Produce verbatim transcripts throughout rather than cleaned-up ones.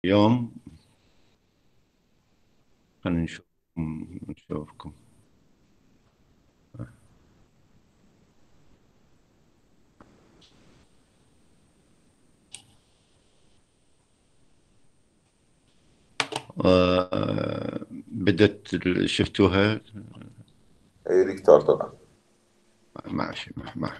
اليوم خلينا نشوف نشوفكم. آه، بدت ال- شفتوها؟ هي دي كتار طبعا. ماشي مع مع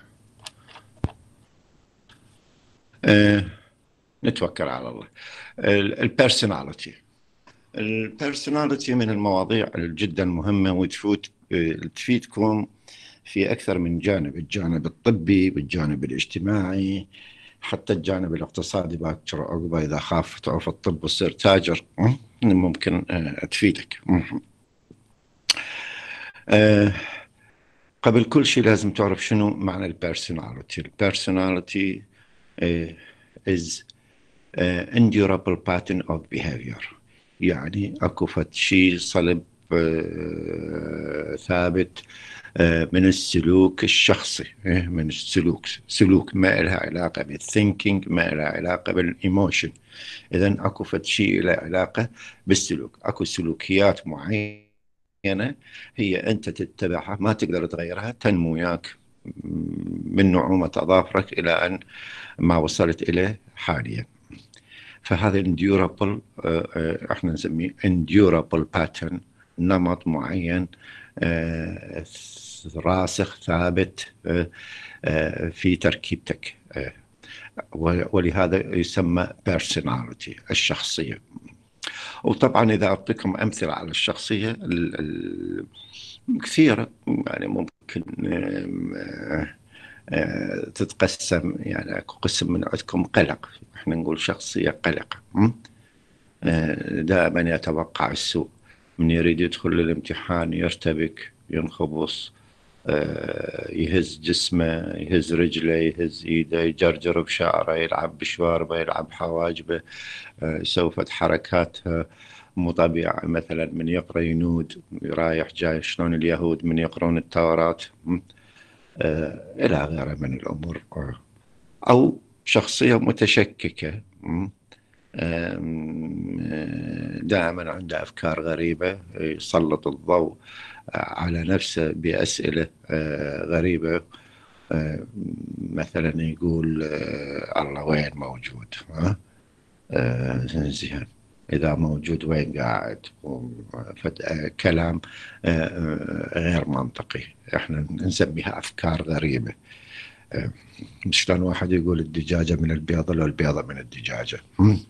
آه، نتوكل على الله. البيرسوناليتي البيرسوناليتي من المواضيع جدا مهمة، وتفوت آه، تفيدكم في أكثر من جانب: الجانب الطبي والجانب الاجتماعي، حتى الجانب الاقتصادي. باكر عقبة إذا خاف تعرف الطب وتصير تاجر م? ممكن آه، تفيدك. م. آه، قبل كل شيء لازم تعرف شنو معنى البيرسوناليتي. البيرسوناليتي is uh, endurable pattern of behavior. يعني اكو فد شيء صلب آه، ثابت آه، من السلوك الشخصي، آه، من السلوك سلوك ما لها علاقة بالثينكينج، ما لها علاقة بالايموشن. اذا اكو فد شيء له علاقة بالسلوك. اكو سلوكيات معينة هي أنت تتبعها، ما تقدر تغيرها، تنمو وياك من نعومة أظافرك إلى أن ما وصلت إليه حاليا. فهذا endurable، احنا نسميه endurable pattern، نمط معين آه، راسخ ثابت آه، آه، في تركيبتك، آه، ولهذا يسمى personality، الشخصية. وطبعا إذا أعطيكم أمثلة على الشخصية ال- ال- كثيرة، يعني ممكن آم، آه، آه، تتقسم. يعني أكو قسم من عندكم قلق، احنا نقول شخصية قلقة. م? آه، دائما يتوقع السوء، من يريد يدخل الامتحان يرتبك، ينخبص، آه، يهز جسمه، يهز رجله، يهز ايده، يجرجر بشعره، يلعب بشواربه، يلعب حواجبه، آه، يسوي فد حركات آه، مو طبيعي. مثلا من يقرأ ينود رايح جاي، شلون اليهود من يقرون التوراة، م? آه، إلى غيره من الأمور. آه، أو شخصية متشككة، م? آم، آه، دائما عنده أفكار غريبة، يسلط الضوء آه، على نفسه بأسئلة آه، غريبة. آه، مثلا يقول آه، الله وين موجود؟ ها؟ آه، زين، إذا موجود وين قاعد؟ فد- آه، كلام آه، آه، غير منطقي، احنا نسميها أفكار غريبة. آه، شلون واحد يقول الدجاجة من البيضة لو البيضة من الدجاجة، هم؟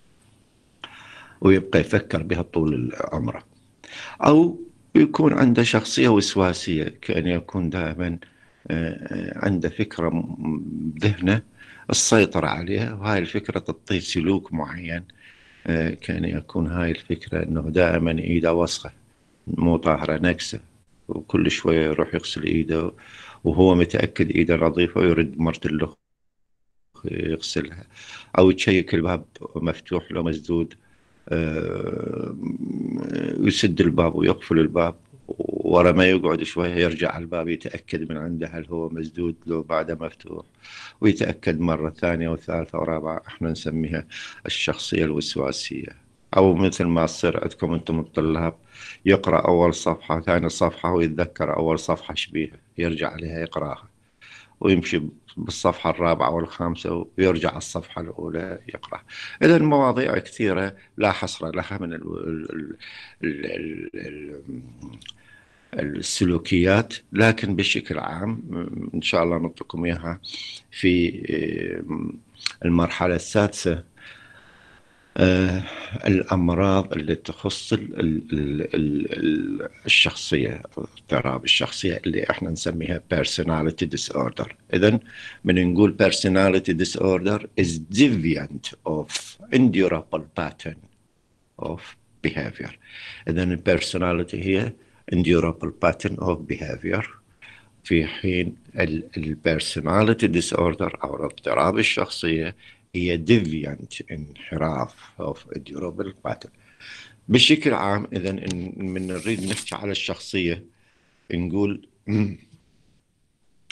ويبقى يفكر بها طول عمره. أو يكون عنده شخصية وسواسية، كأن يكون دائما آه، آه، عنده فكرة م- بذهنه السيطرة عليها، وهاي الفكرة تعطيه سلوك معين. آه، كان يكون هاي الفكرة أنه دائما إيده وسخة، مو طاهرة، نكسة، وكل شوية يروح يغسل إيده وهو متأكد إيده نظيفة، ويرد مرة له يغسلها. أو تشيك الباب مفتوح لو مسدود، آه، يسد الباب ويقفل الباب، ورا ما يقعد شوية يرجع على الباب يتأكد من عنده هل هو مسدود لو بعده مفتوح، ويتأكد مرة ثانية وثالثة ورابعة. احنا نسميها الشخصية الوسواسية. أو مثل ما تصير عندكم أنتم الطلاب، يقرأ أول صفحة ثاني صفحة ويتذكر أول صفحة شبيها، يرجع عليها يقرأها، ويمشي بالصفحة الرابعة والخامسة ويرجع على الصفحة الأولى يقرأ. إذا مواضيع كثيرة لا حصر لها من ال ال ال ال السلوكيات، لكن بشكل عام إن شاء الله نعطيكم إياها في المرحلة السادسة. آه، الأمراض اللي تخص ال ال ال ال الشخصية، اضطراب الشخصية اللي احنا نسميها personality disorder. إذن من نقول personality disorder is deviant of endurable pattern of behavior. إذن ال personality هي endurable pattern of behavior، في حين ال personality disorder أو اضطراب الشخصية هي deviant، انحراف of durable pattern. بشكل عام إذا من نريد نحكي على الشخصية نقول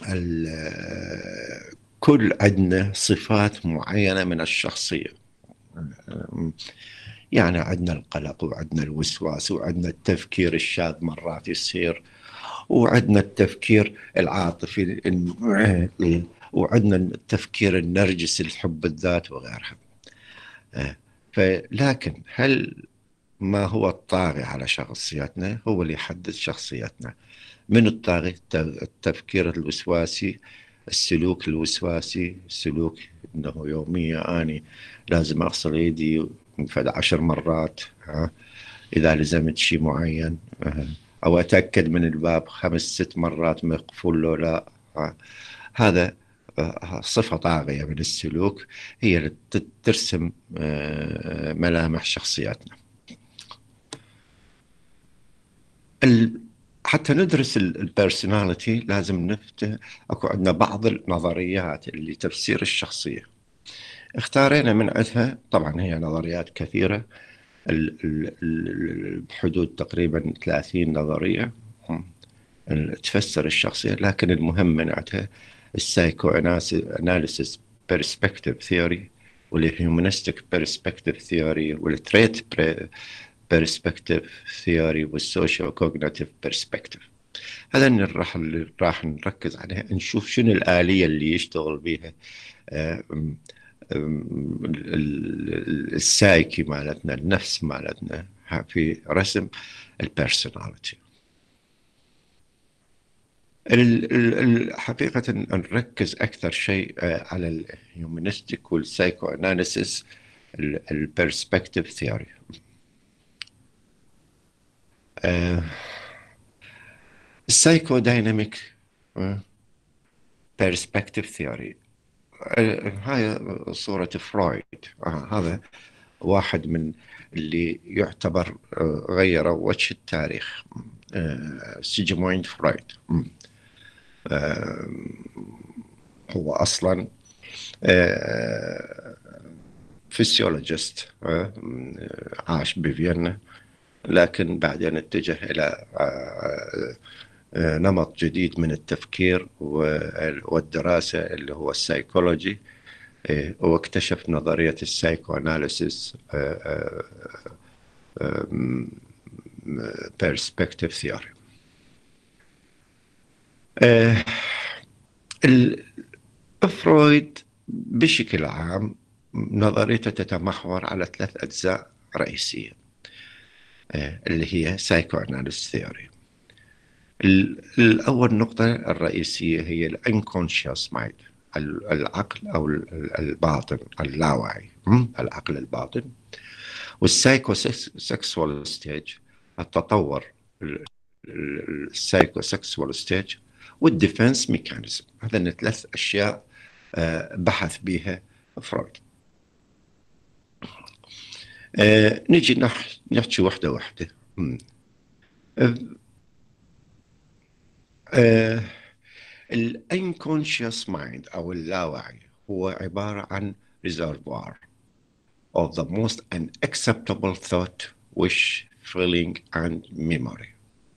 كل عندنا صفات معينة من الشخصية. يعني عندنا القلق وعندنا الوسواس وعندنا التفكير الشاذ مرات يصير، وعندنا التفكير العاطفي، وعندنا التفكير النرجسي الحب الذات وغيرها. فلكن هل ما هو الطاغي على شخصيتنا؟ هو اللي يحدد شخصيتنا. من الطاغي؟ التفكير الوسواسي، السلوك الوسواسي، السلوك انه يوميا اني لازم اغسل ايدي فد عشر مرات، ها اذا لزمت شيء معين، او اتاكد من الباب خمس ست مرات مقفول له لا. هذا صفة طاغية من السلوك، هي اللي ترسم ملامح شخصياتنا. حتى ندرس البيرسوناليتي لازم نفتح، اكو عندنا بعض النظريات اللي تفسير الشخصية اختارينا من عندها. طبعا هي نظريات كثيرة، بحدود تقريبا ثلاثين نظرية تفسر الشخصية، لكن المهم من عندها السايكو اناليسيس بيرسبكتيف ثيوري، والهيومانستيك بيرسبكتيف ثيوري، والتريت بيرسبكتيف ثيوري، والسوشيو كوجنيتيف بيرسبكتيف. هذا اللي راح اللي راح نركز عليها، نشوف شنو الآلية اللي يشتغل بها السايكي مالتنا، النفس مالتنا، في رسم البيرسوناليتي. الحقيقة نركز أكثر شيء على الهيومانستيك والسايكو أناليسيس البيرسبكتيف ثيوري. السايكو دايناميك بيرسبكتيف ثيوري، هاي صورة فرويد. آه هذا واحد من اللي يعتبر غير وجه التاريخ، آه سيجمويند فرويد. آه هو أصلا آه فيسيولوجيست، آه عاش بفيينا، لكن بعدين اتجه إلى آه نمط جديد من التفكير والدراسة اللي هو السايكولوجي، واكتشف نظرية السايكو أناليسيس بيرسبكتيف ثيوري. فرويد بشكل عام نظريته تتمحور على ثلاث أجزاء رئيسية، اللي هي سايكو أناليسيس ثيوري. الأول نقطة الرئيسية هي الانكونشيوس مايند، العقل أو الباطن، اللاواعي، العقل الباطن. والسايكو سكسوال ستيج، التطور السايكو سكسوال ستيج، والديفنس ميكانيزم. هذا ثلاث أشياء بحث بها فرويد. نجي نحكي واحدة واحدة. الانكونشيوس مايند أو اللاواعي هو عبارة عن reservoir of the most unacceptable thought, wish, feeling and memory.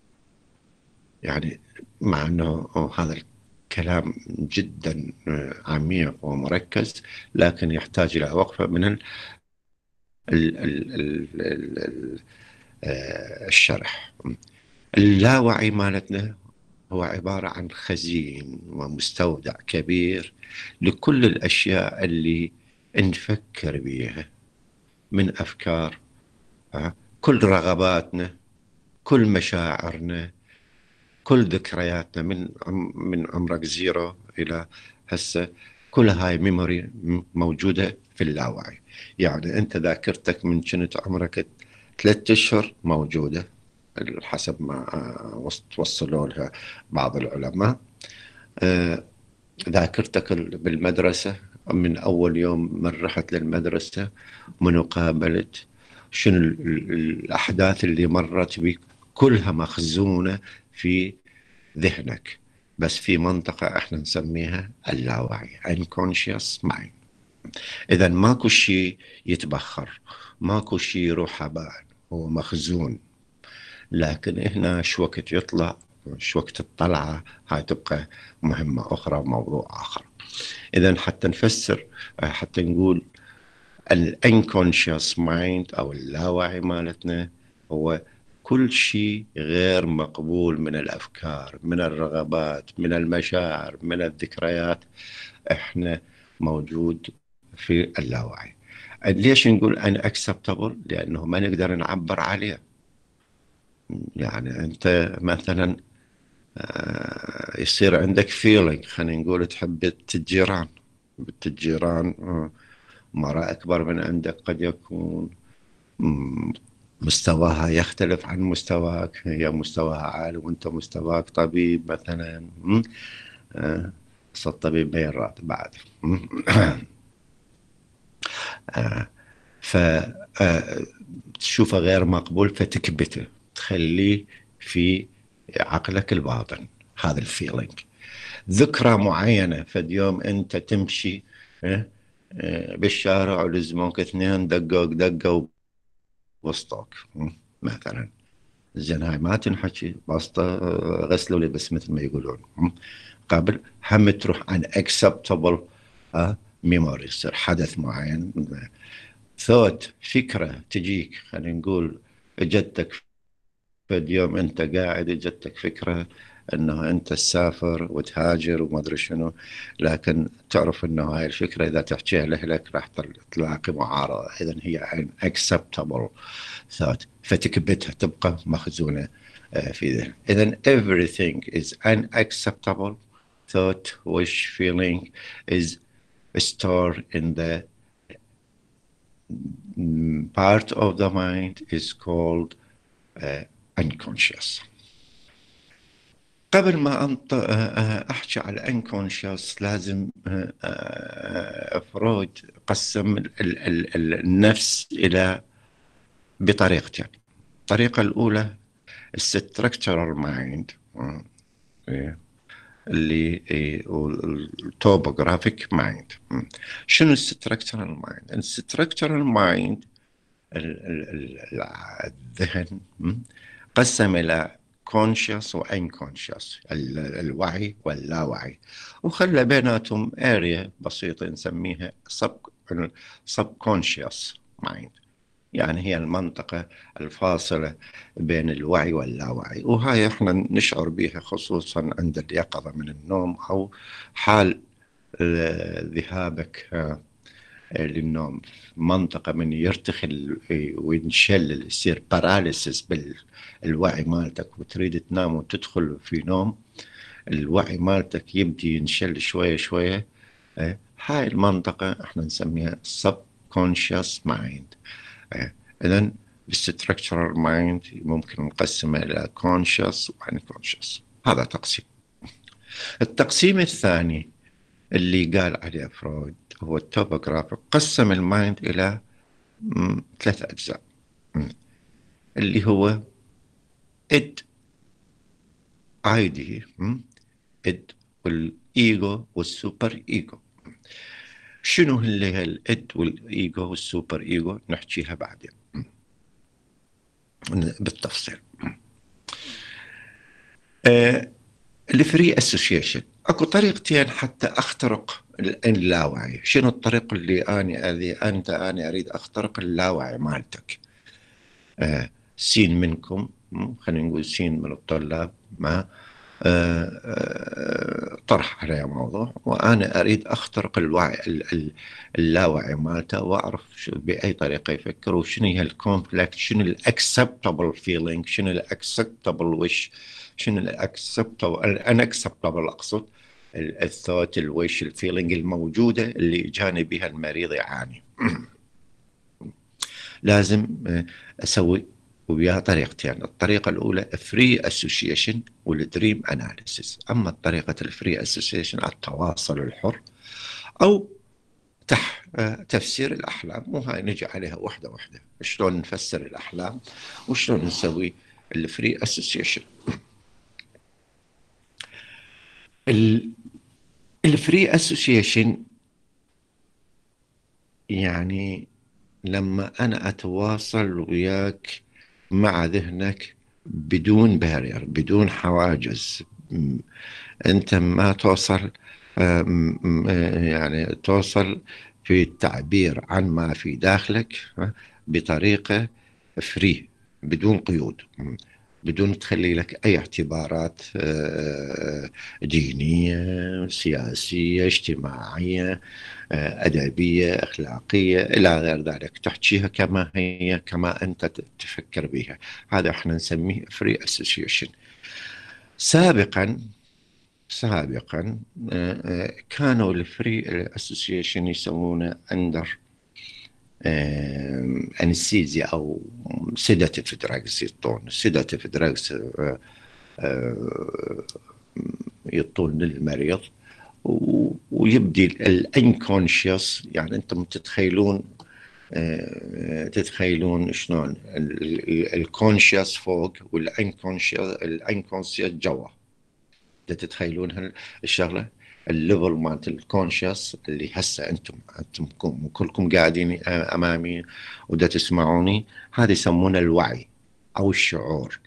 يعني مع أنه هذا الكلام جدا عميق ومركز، لكن يحتاج إلى وقفة من ال ال ال ال ال الشرح. اللاوعي مالتنا هو عبارة عن خزين ومستودع كبير لكل الأشياء اللي نفكر بيها من أفكار، كل رغباتنا، كل مشاعرنا، كل ذكرياتنا من من عمرك زيرو إلى هسه، كل هاي ميموري موجودة في اللاوعي. يعني أنت ذاكرتك من كنت عمرك ثلاثة أشهر موجودة حسب ما توصلوا لها بعض العلماء. ذاكرتك بالمدرسة من أول يوم من رحت للمدرسة، من قابلت، شنو الأحداث اللي مرت بك، كلها مخزونة في ذهنك، بس في منطقة احنا نسميها اللاوعي، unconscious mind. إذا ماكو شيء يتبخر، ماكو شيء يروح هباء، هو مخزون. لكن هنا شو وقت يطلع، شو وقت الطلعة، هاي تبقى مهمة أخرى وموضوع آخر. إذا حتى نفسر، حتى نقول الانكونشس مايند او اللاوعي مالتنا هو كل شيء غير مقبول من الافكار، من الرغبات، من المشاعر، من الذكريات، احنا موجود في اللاوعي. ليش نقول unacceptable؟ لانه ما نقدر نعبر عليه. يعني انت مثلا آه، يصير عندك feeling، خلينا نقول تحب بنت الجيران، بنت الجيران آه، مرة أكبر من عندك، قد يكون مم، مستواها يختلف عن مستواك، هي مستواها عالي وانت مستواك طبيب مثلا. مم، آه، بس الطبيب ما يراد بعد. مم. آه، فتشوفه غير مقبول فتكبته، تخليه في عقلك الباطن هذا الفيلينج. ذكرى معينة، فد يوم أنت تمشي آه، آه، بالشارع ولزموك اثنين دقوك دقوا وسطوك مثلا، زين هاي ما تنحكي بسطة، غسلوا لي بس مثل ما يقولون. قبل هم تروح عن acceptable ميموري، يصير حدث معين، ثوت فكرة تجيك، خلينا نقول اجتك فد يوم انت قاعد اجتك فكرة انه انت تسافر وتهاجر وما ادري شنو، لكن تعرف انه هاي الفكرة اذا تحكيها لاهلك راح تلاقي معارضة، اذا هي acceptable thought فتكبتها تبقى مخزونة في ذهن. اذا everything is unacceptable thought wish feeling is stored in the part of the mind is called uh, unconscious. قبل ما أنط... أحكي على unconscious لازم فرويد قسم ال... ال... ال... النفس إلى بطريقتين. الطريقة الأولى structural mind اللي التوبوغرافيك مايند. شنو الستركتشرال مايند؟ الستركتشرال مايند الذهن قسم إلى conscious و unconscious، الوعي واللاوعي، وخلى بيناتهم اريا بسيطة نسميها subconscious mind، يعني هي المنطقة الفاصلة بين الوعي واللاوعي، وهاي احنا نشعر بها خصوصا عند اليقظة من النوم أو حال ذهابك للنوم، منطقة من يرتخي وينشل، يصير باراليسيس بالوعي مالتك وتريد تنام وتدخل في نوم، الوعي مالتك يبدي ينشل شوية شوية. هاي المنطقة احنا نسميها subconscious mind. إذن structural mind ممكن نقسمه إلى conscious و unconscious. هذا تقسيم. التقسيم الثاني اللي قال عليه فرويد هو التوبوغرافيك، قسم المايند إلى ثلاث أجزاء، اللي هو إد آيدي، إد والإيجو والسوبر إيجو. شنو اللي هي الإد والإيجو والسوبر إيجو؟ نحكيها بعدين بالتفصيل. آه الفري اسوسيشن، اكو طريقتين حتى اخترق اللاوعي. شنو الطريق اللي اني اذي انت اني اريد اخترق اللاوعي مالتك؟ آه سين منكم، خلينا نقول سين من الطلاب ما آه آه طرح علي موضوع وانا اريد اخترق الوعي اللاوعي مالته واعرف باي طريقه يفكر، وشنو هي الكومبلكس، شنو الاكسبتبل فيلينج، شنو الاكسبتبل وش، شنو الاكسبتبل الانكسبتبل، اقصد الثوت الويش الفيلينج الموجوده اللي جاني بها المريض يعاني. لازم اسوي وياها طريقتين. الطريقة الأولى فري اسوشيشن والدريم اناليسيس. أما طريقة الفري اسوشيشن التواصل الحر أو تح تفسير الأحلام، وهاي نجي عليها واحدة واحدة، شلون نفسر الأحلام وشلون نسوي الفري اسوشيشن. الفري اسوشيشن يعني لما أنا أتواصل وياك مع ذهنك بدون بارير، بدون حواجز، أنت ما توصل يعني توصل في التعبير عن ما في داخلك بطريقة فري، بدون قيود، بدون تخلي لك أي اعتبارات دينية، سياسية، اجتماعية، أدبية، أخلاقية إلى غير ذلك. تحكيها كما هي، كما أنت تفكر بها. هذا احنا نسميه فري اسوسيشن. سابقا سابقا كانوا الفري اسوسيشن يسمونه اندر انستيزيا او سيداتيف دراجز. يعطون سيداتيف دراجز، يعطون للمريض ويبدي الانكونشيوس. يعني انتم تتخيلون تتخيلون شلون الكونشيوس فوق والانكونشيوس الانكونشيوس جوا. تتخيلون هالشغله، الليفل مالت الكونشيوس اللي هسه انتم انتم كلكم قاعدين امامي ودا تسمعوني، هذا يسمونه الوعي او الشعور.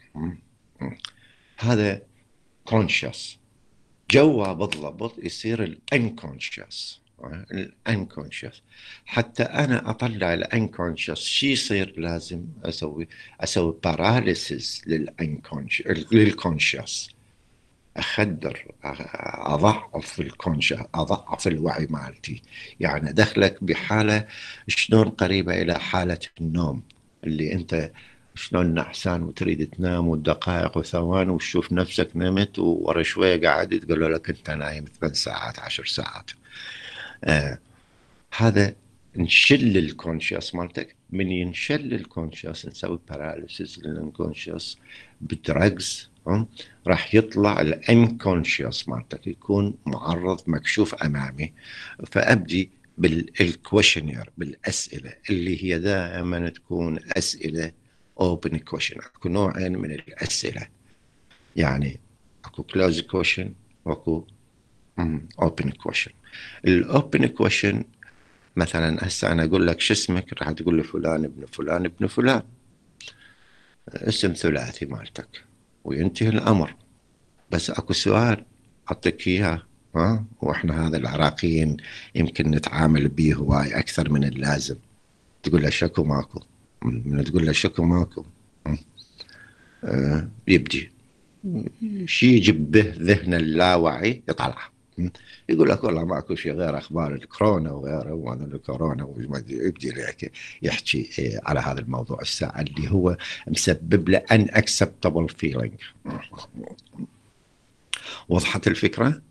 هذا كونشيوس. جوا بالضبط يصير الانكونشيوس. الانكونشيوس حتى انا اطلع الانكونشيوس شي يصير؟ لازم اسوي اسوي باراليسيس للانكونشيوس للكونشيوس، اخدر، اضعف الكونشيوس، اضعف الوعي مالتي. يعني ادخلك بحاله شلون قريبه الى حاله النوم، اللي انت شلون نعسان وتريد تنام والدقائق وثواني وتشوف نفسك نمت وورا شويه قاعد تقول لك انت نايم ثمان ساعات عشر ساعات. آه هذا نشل الكونشيوس مالتك. من ينشل الكونشيوس نسوي باراليسيس للانكونشيوس بدرجز، راح يطلع الانكونشيوس مالتك يكون معرض مكشوف امامي. فابدي بالكويشنير، بالاسئله اللي هي دائما تكون اسئله open question. اكو نوعين من الاسئله، يعني اكو closed question واكو open question. الاوبن question مثلا هسه انا اقول لك شو اسمك، راح تقول لي فلان ابن فلان ابن فلان، اسم ثلاثي مالتك وينتهي الامر. بس اكو سؤال اعطيك اياه، ها، واحنا هذا العراقيين يمكن نتعامل به هواي اكثر من اللازم. تقول له شكو ماكو، من تقول له شكو ماكو أه يبدي شيء يجيب به ذهن اللاوعي يطلع، يقول لك والله ماكو شيء غير اخبار الكورونا وغيره، وانا الكورونا يبدي لك يحكي على هذا الموضوع الساعه اللي هو مسبب له ان اكسبتبل فيلينج. وضحت الفكره؟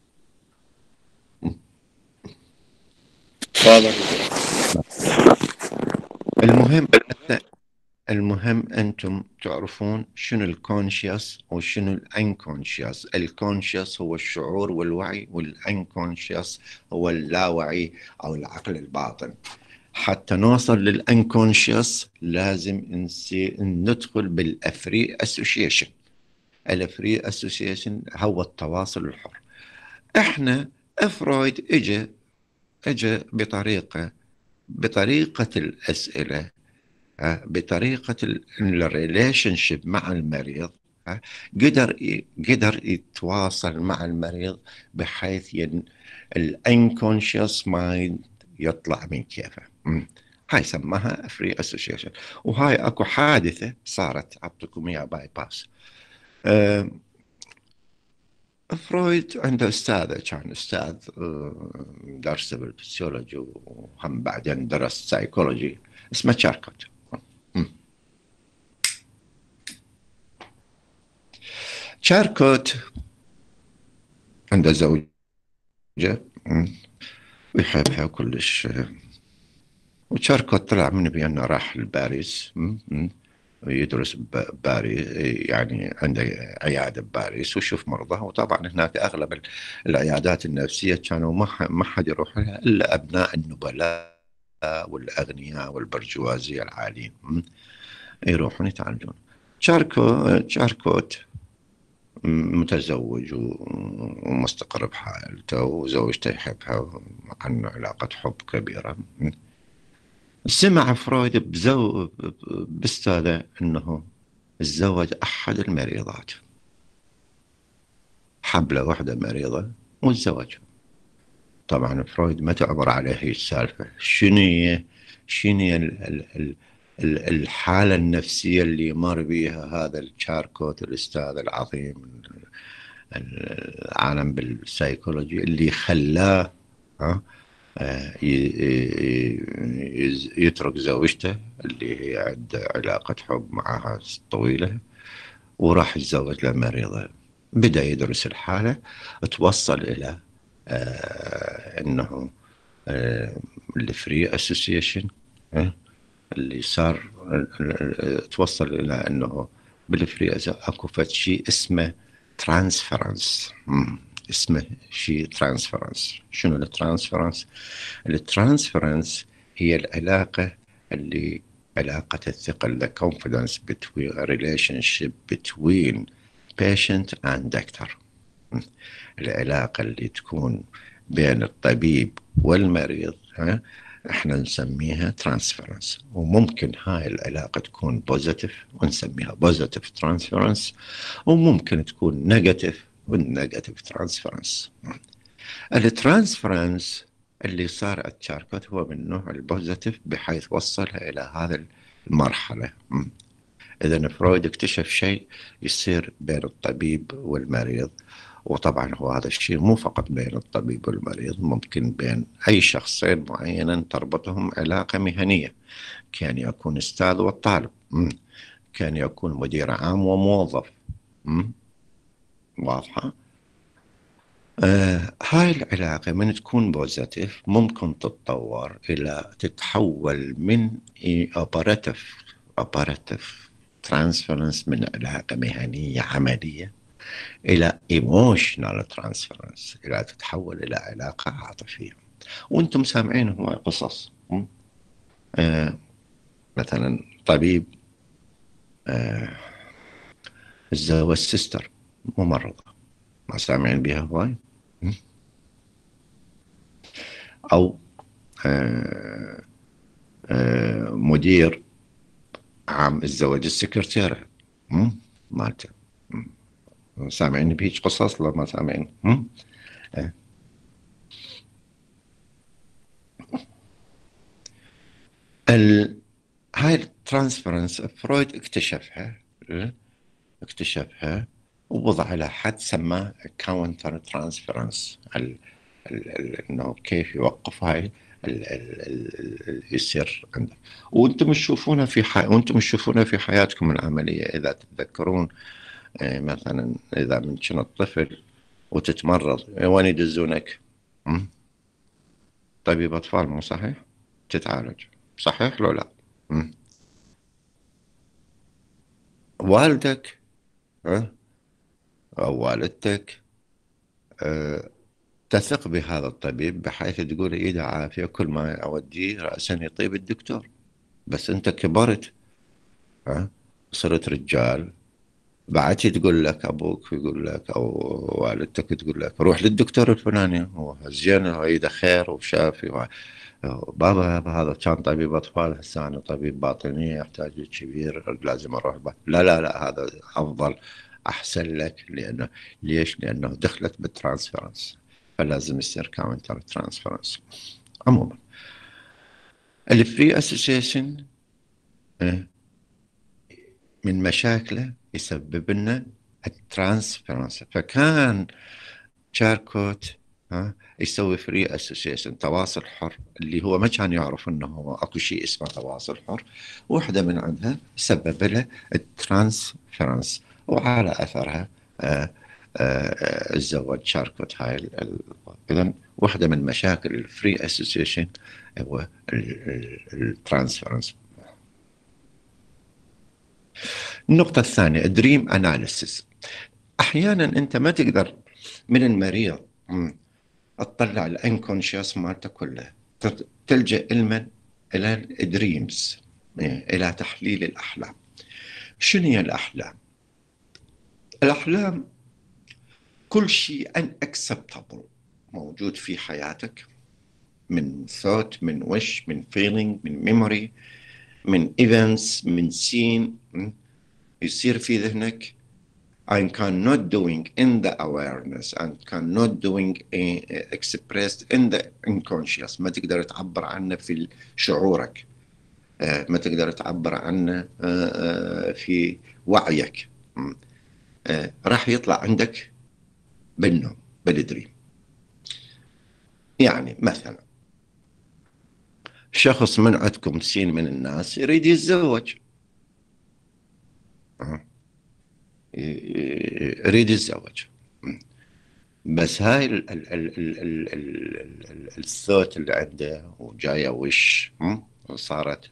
المهم المهم انتم تعرفون شنو الكونشيوس وشنو الانكونشيوس. الكونشيوس هو الشعور والوعي، والانكونشيوس هو اللاوعي او العقل الباطن. حتى نوصل للانكونشيوس لازم ندخل بالافري اسوشيشن. الافري اسوشيشن هو التواصل الحر. احنا فرويد اجى اجى بطريقه بطريقه الاسئله، بطريقة الريليشن شيب مع المريض، قدر قدر يتواصل مع المريض بحيث ين الانكونشس مايند يطلع من كيفه. هاي سماها فري اسوشيشن. وهاي اكو حادثة صارت اعطيكم اياها باي باس. أه فرويد عنده استاذ، كان استاذ درس بالفسيولوجي وهم بعدين درس سايكولوجي، اسمه تشاركوت. تشاركوت عنده زوجة ويحبها كلش. وتشاركوت طلع من فيينا راح لباريس يدرس بباريس، يعني عنده عيادة بباريس ويشوف مرضى. وطبعا هناك أغلب العيادات النفسية كانوا ما حد يروح لها إلا أبناء النبلاء والأغنياء والبرجوازية العاليين يروحون يتعالجون. تشاركوت متزوج ومستقر بحالته وزوجته يحبها، عنه علاقة حب كبيرة. سمع فرويد بزو باستاذه انه تزوج احد طبعا فرويد ما تعبر عليه هي السالفة. شنو هي شنو هي ال- ال- ال- ال- الحالة النفسية اللي يمر بها هذا الشاركوت الأستاذ العظيم العالم بالسيكولوجي اللي خلاه ها آه، ي- ي- يترك زوجته اللي هي عنده علاقة حب معها طويلة، وراح يتزوج لمريضة. بدأ يدرس الحالة، توصل إلى آه أنه آه الفري أسوسيشن اللي صار، توصل إلى أنه بالفري أكو فد شيء اسمه ترانسفرنس. اسمه شيء ترانسفرنس. شنو الترانسفرنس؟ الترانسفرنس هي العلاقة اللي علاقة الثقة، the confidence between a relationship between patient and doctor. العلاقة اللي تكون بين الطبيب والمريض ها احنا نسميها ترانسفرنس. وممكن هاي العلاقة تكون بوزيتيف ونسميها بوزيتيف ترانسفرنس، وممكن تكون نيجاتيف والنيجاتيف ترانسفرنس. الترانسفرنس اللي صار اتشاركت هو من نوع البوزيتيف، بحيث وصلها الى هذا المرحلة. إذا فرويد اكتشف شيء يصير بين الطبيب والمريض، وطبعا هو هذا الشيء مو فقط بين الطبيب والمريض، ممكن بين أي شخصين معينا تربطهم علاقة مهنية. كان يكون أستاذ والطالب، كان يكون مدير عام وموظف. واضحة؟ آه هاي العلاقة من تكون بوزيتيف ممكن تتطور إلى تتحول من اوبراتيف اوبراتيف ترانسفرنس، من علاقة مهنية عملية إلى ايموشنال ترانسفرنس، إلى تتحول إلى علاقة عاطفية. وانتم سامعين هو قصص آه مثلا طبيب آه تزوج سيستر ممرضة، ما سامعين بها هواي؟ أو آه آه مدير عام تزوج السكرتيرة مالته. سامعين بهيج قصص لا ما سامعين؟ آه. ال... هاي الترانسفرنس فرويد اكتشفها اكتشفها ووضع لها حد سماه كاونتر ترانسفرنس، انه كيف يوقف هاي ال ال ال يصير عندك. وانتم تشوفونها في حي... وانتم تشوفونها في حياتكم العمليه. اذا تتذكرون آه مثلا اذا من كنت طفل وتتمرض وين يدزونك؟ طبيب اطفال، مو صحيح؟ تتعالج، صحيح لو لا؟ مم. والدك أه؟ او والدتك أه تثق بهذا الطبيب بحيث تقول إذا عافية كل ما أوديه رأسا يطيب الدكتور. بس أنت كبرت ها صرت رجال، بعد تقول لك أبوك يقول لك أو والدتك تقول لك روح للدكتور الفلاني، هو زين إذا خير وشافي و... بابا هذا كان طبيب أطفال، هسه أنا طبيب باطنية يحتاج كبير لازم أروح بقى. لا لا لا، هذا أفضل أحسن لك. لأنه ليش؟ لأنه دخلت بالترانسفرنس، فلازم يصير كاونتر ترانسفرنس. عموما الفري اسوسيشن من مشاكله يسبب لنا الترانسفرنس. فكان شاركوت ها يسوي فري اسوسيشن، تواصل حر، اللي هو ما كان يعرف انه هو اكو شيء اسمه تواصل حر. واحده من عندها سبب له الترانسفرنس، وعلى اثرها آه آه تزوج شاركوت هاي. اذا واحده من مشاكل الفري اسوسيشن هو الترانسفرنس. النقطه الثانيه دريم اناليسيس. احيانا انت ما تقدر من المريض تطلع الانكونشيوس مالته كله، تلجأ المن الى الدريمز، الى تحليل الاحلام. شنو هي الاحلام؟ الاحلام كل شيء unacceptable موجود في حياتك، من ثوت، من وش، من فيلينج، من ميموري، من ايفنتس، من سين يصير في ذهنك I cannot doing in the awareness and cannot doing uh, expressed in the unconscious. ما تقدر تعبر عنه في شعورك، آه، ما تقدر تعبر عنه آه، آه، في وعيك. آه، راح يطلع عندك بالنوم، بالدريم. يعني مثلا شخص من عندكم سين من الناس يريد يتزوج، آه، يريد يتزوج، بس هاي ال ال ال ال ال ال ال الثوت اللي عنده وجايه وش صارت،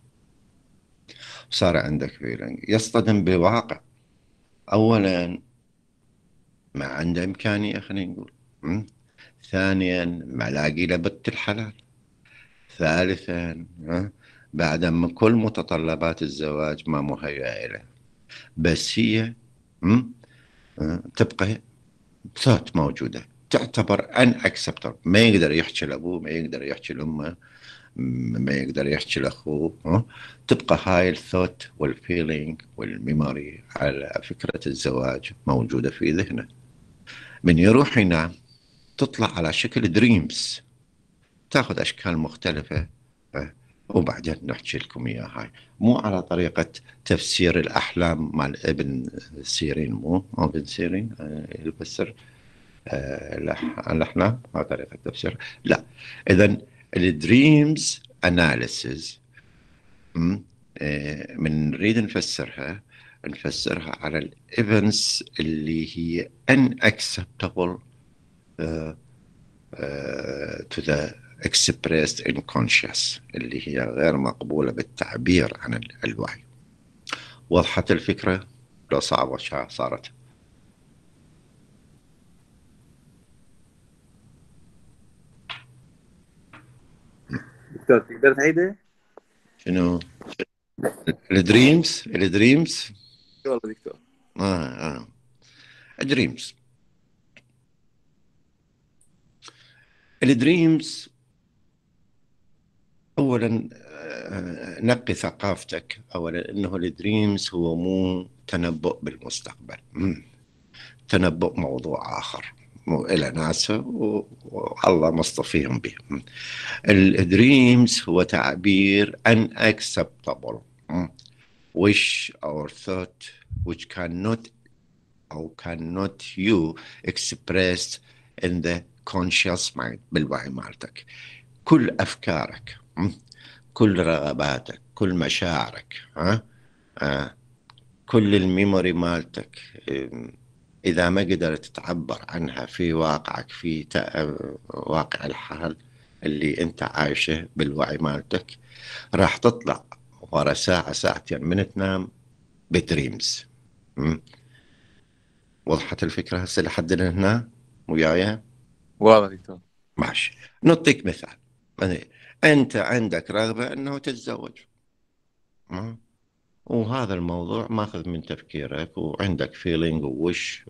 صار عندك فيلينج يصطدم بواقع. اولا ما عنده امكانيه، خلينا نقول. م? ثانيا ما لاقي له بنت الحلال. ثالثا ها، بعد من كل متطلبات الزواج ما مهيئه له، بس هي م? ها، تبقى ثوت موجوده، تعتبر ان اكسبتر. ما يقدر يحكي لابوه، ما يقدر يحكي لامه، ما يقدر يحكي لاخوه. ها؟ تبقى هاي الثوت والفيلينج والميموري على فكره الزواج موجوده في ذهنه. من يروح ينام تطلع على شكل دريمز، تاخذ اشكال مختلفه. أه، وبعدين نحكي لكم اياها. هاي مو على طريقه تفسير الاحلام مال ابن سيرين، مو ابن سيرين أه، يفسر أه الاحلام، هاي طريقه تفسير، لا. اذا الدريمز اناليسيز من نريد نفسرها، نفسرها على الايفنتس اللي هي unacceptable uh, uh, to the expressed unconscious، اللي هي غير مقبولة بالتعبير عن الوعي. وضحت الفكرة؟ لو صعبة صارت. دكتور تقدر تعيده؟ شنو؟ الدريمز الدريمز والله دكتور. اه اه الدريمز الدريمز اولا نقي ثقافتك. اولا انه الدريمز هو مو تنبؤ بالمستقبل، تنبؤ موضوع اخر، مو الى ناسه والله مصطفيهم به. الدريمز هو تعبير unacceptable wish or thought which cannot او cannot you expressed in the conscious mind، بالوعي مالتك. كل افكارك، كل رغباتك، كل مشاعرك، ها آه. كل الميموري مالتك، إذا ما قدرت تعبر عنها في واقعك، في واقع الحال اللي أنت عايشه بالوعي مالتك، راح تطلع ورا ساعة ساعتين من تنام بدريمز. وضحت الفكرة هسه لحد هنا وياي؟ والله دكتور. ماشي. نعطيك مثال. أنت عندك رغبة أنه تتزوج، وهذا الموضوع ماخذ من تفكيرك وعندك فيلينج ووش،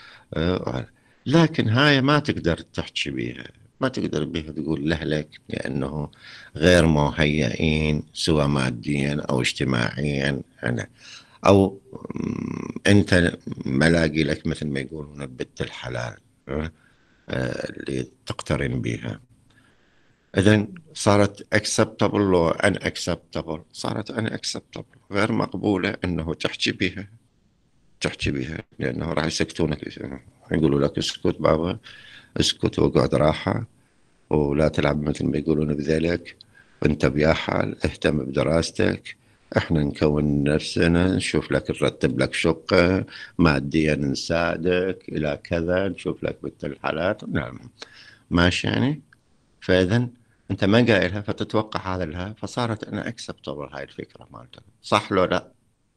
لكن هاي ما تقدر تحكي بيها، ما تقدر بيها تقول لأهلك، لأنه غير مهيئين سواء ماديا أو اجتماعيا. أنا أو أنت ملاقي لك مثل ما يقولون بنت الحلال اللي تقترن بيها. إذن صارت acceptable و unacceptable، صارت unacceptable، غير مقبولة أنه تحكي بها، تحكي بها، لأنه راح يسكتونك، يقولوا لك اسكت بابا، اسكت واقعد راحة، ولا تلعب مثل ما يقولون بذلك، وانت بيا حال اهتم بدراستك، احنا نكون نفسنا، نشوف لك نرتب لك شقة، ماديا نساعدك إلى كذا، نشوف لك بنت الحالات. نعم ماشي يعني. فإذا أنت ما قايلها فتتوقع هذا لها، فصارت أنا أكسبتبل هاي الفكرة مالتك، صح لو لا؟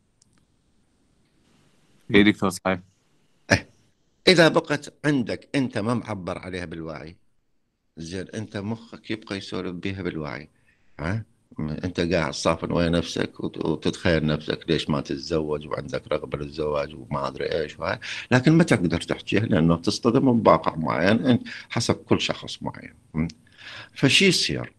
اي دكتور صحيح. إيه. إذا بقت عندك أنت ما معبر عليها بالوعي، زين أنت مخك يبقى يسولف بها بالوعي، ها؟ أنت قاعد صافن ويا نفسك وتتخيل نفسك ليش ما تتزوج وعندك رغبة للزواج وما أدري إيش وهاي، لكن ما تقدر تحكيها لأنه تصطدم بواقع معين حسب كل شخص معين. فشي يصير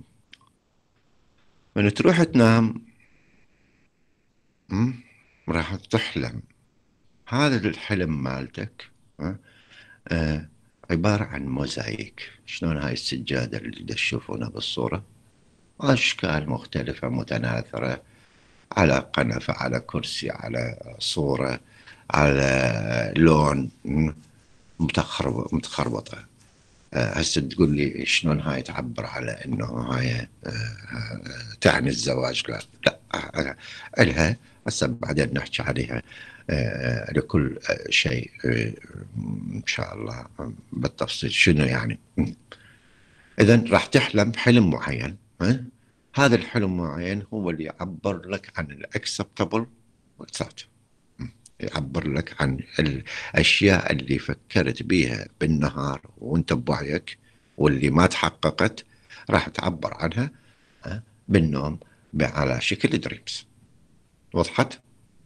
من تروح تنام راح تحلم هذا الحلم مالتك ها آه عبارة عن موزايك. شلون هاي السجادة اللي تشوفونها بالصورة، أشكال مختلفة متناثرة، على قنفة، على كرسي، على صورة، على لون، متخربطة متخربطة. آه، هسه تقول لي شلون هاي تعبر على انه هاي آه، آه، تعني الزواج؟ لا لا، آه، الها هسه بعدين نحكي عليها آه، لكل آه، شيء آه، ان شاء الله آه، بالتفصيل شنو يعني. اذا راح تحلم حلم معين، ها؟ هذا الحلم معين هو اللي يعبر لك عن الاكسبتابل والثابت، يعبر لك عن الأشياء اللي فكرت بيها بالنهار وانت بوعيك واللي ما تحققت، راح تعبر عنها ها، بالنوم على شكل دريمز. وضحت؟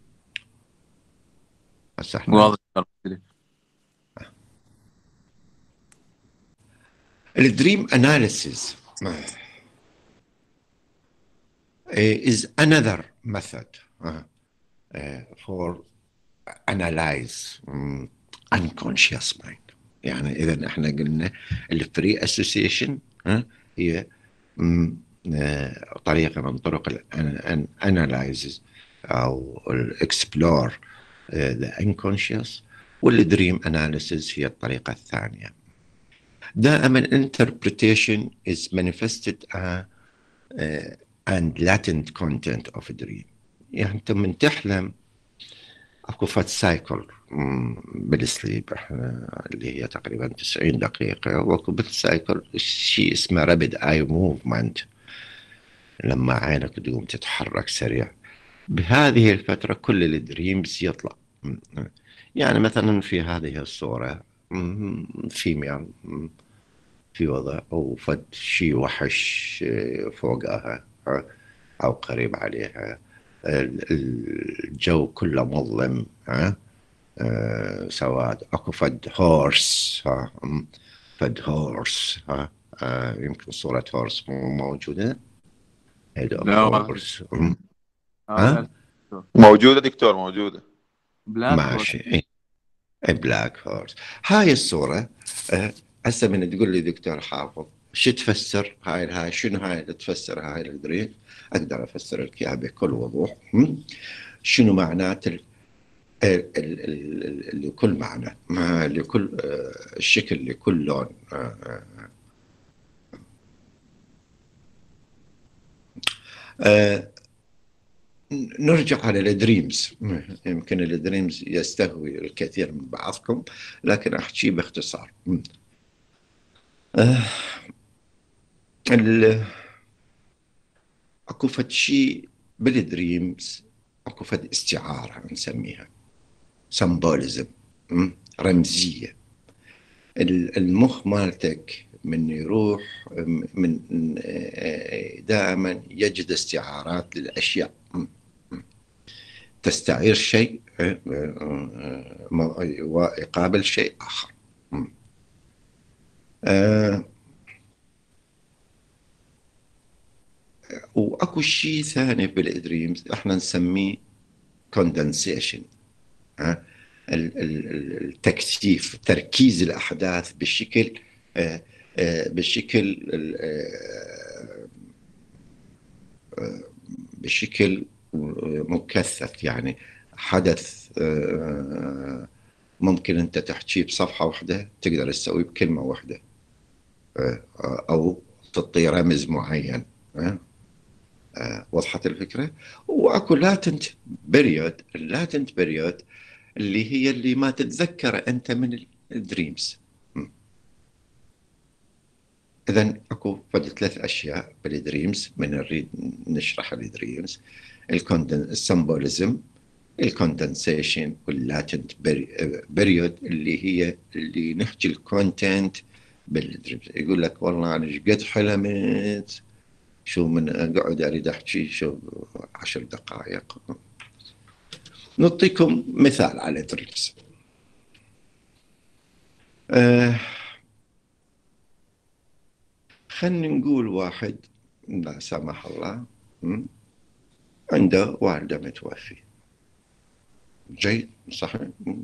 هسه احنا واضح دكتور. الدريم اناليسيس is another method uh, uh, for analyze um, unconscious mind. يعني اذا احنا قلنا الفري اسوسيشن هي م- آه، طريقه من طرق الاناليزز او الاكسبلور ذا انكونشس، والدريم اناليسيس هي الطريقه الثانيه. دائما interpretation is manifested uh, uh, and latent content of a dream. يعني انت من تحلم اكو فد سايكل بالسليب احنا اللي هي تقريبا تسعين دقيقة، واكو بالسايكل شيء اسمه رابيد اي موفمنت، لما عينك تقوم تتحرك سريع. بهذه الفترة كل الدريمز يطلع. يعني مثلا في هذه الصورة فيميل في وضع او فد شيء وحش فوقها او قريب عليها، الجو كله مظلم، ها أه سواد، اكو فد هورس، ها فد هورس، ها أه يمكن صورة هورس مو موجودة، هيد اوف لا والله. هورس. آه ها لا دكتور. موجودة دكتور، موجودة. بلاك هورس. ماشي، بلاك هورس. هاي الصورة أه هسه من تقول لي دكتور حافظ شو تفسر هاي هاي شنو هاي اللي تفسر هاي الدريم؟ اقدر افسر لك اياها بكل وضوح. شنو معنات ال ال ال لكل معنى، ما لكل آه، الشكل، لكل لون. آه، آه، نرجع على الدريمز. يمكن الدريمز يستهوي الكثير من بعضكم، لكن احكي باختصار. آه، ال- اكو فد شيء بالدريمز، اكو فد استعارة نسميها سمبوليزم، رمزية. المخ مالتك من يروح من دائما يجد استعارات للأشياء، تستعير شيء ويقابل شيء آخر. وأكو شيء ثاني بالدريمز احنا نسميه كوندنسيشن، التكثيف، تركيز الأحداث بشكل بشكل بشكل مكثف. يعني حدث ممكن أنت تحكيه بصفحة واحدة تقدر تسويه بكلمة واحدة، أو تعطي رمز معين. وضحت الفكرة؟ وأكو لاتنت بريود، اللاتنت بريود اللي هي اللي ما تتذكره أنت من الدريمز. إذن أكو فد ثلاث أشياء بالدريمز من نريد نشرح الدريمز: السمبوليزم، الكوندنسيشن، واللاتنت بريود اللي هي اللي نحكي الكونتنت بالدريمز. يقول لك والله أنا قد حلمت، شو من أقعد أريد أحكي شو عشر دقائق. نعطيكم مثال على دريمز. آه خلينا نقول واحد لا سمح الله عنده والده متوفي، جيد، صحيح.